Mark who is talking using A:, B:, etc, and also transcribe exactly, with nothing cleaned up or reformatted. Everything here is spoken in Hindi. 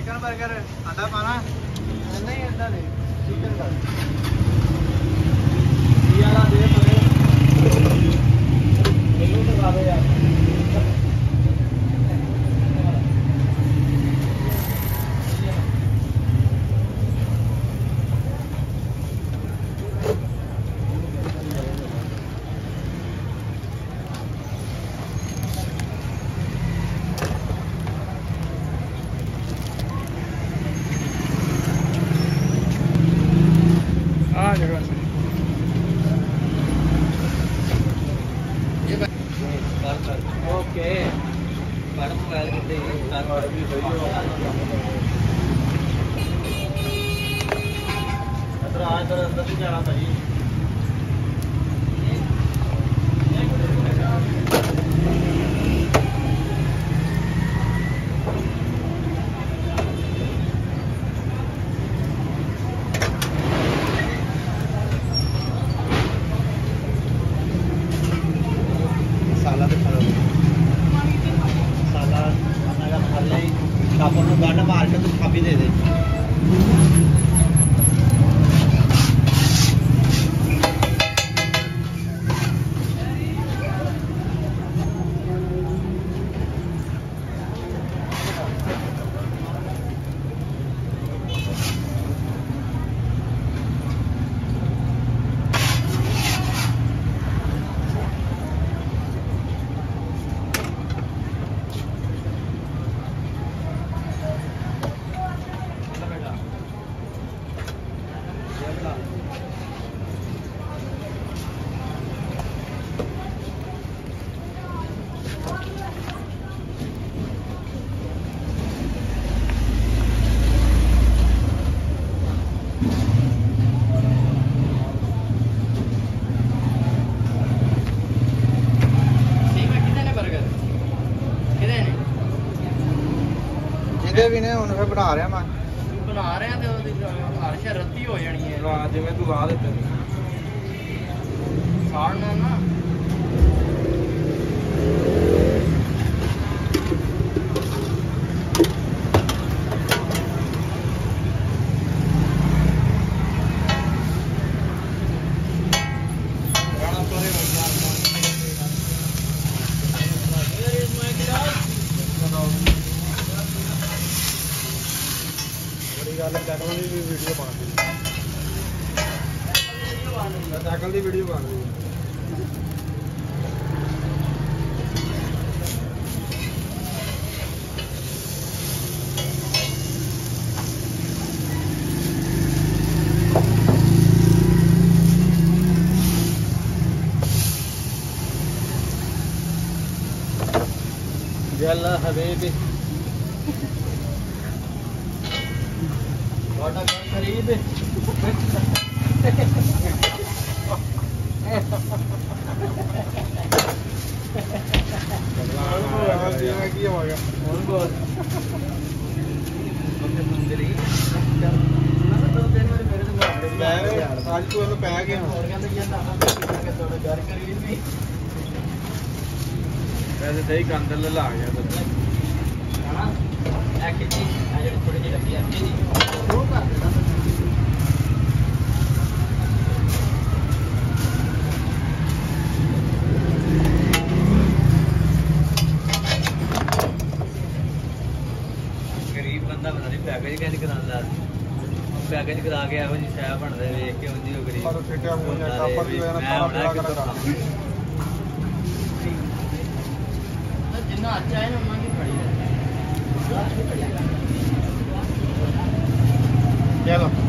A: चिकन बर्गर अंडा पाना नहीं अंडा नहीं चिकन का ये वाला दे पड़े मेनू लगा दो यार ओके पर मोबाइल कितने अदर आज तर अंदर भी जाना था जी गाना मार के तो खापी दे दे भी ने उन्हें फिर बना रहा मैं बना रहा ते ओदी हर शे रत्ती हो जानी है ला जिवें तू ला देते साड़ना ना वीडियो बना साइकिल की वीडियो बना दी यल्ला हबीबी वाटा कर खरीद आज तू पै गया वैसे सही कंदल ला गया थोड़ी जी लगी गरीब बंदा पता नहीं पैकेज कैसे करांदा पैकेज करा के ਇਹੋ ਜੀ ਸ਼ੈ ਬਣਦੇ ਵੇਖ ਕੇ ਹੁੰਦੀ ਉਹ ਗਰੀਬ ਪਰ ਫਿੱਟਿਆ ਮੂੰਹ ਕਾਪਰ ਦੀ ਵਜ੍ਹਾ ਨਾਲ ਬੜਾ ਕਰਾ जितना अच्छा है ना उतना की पड़ी है चलो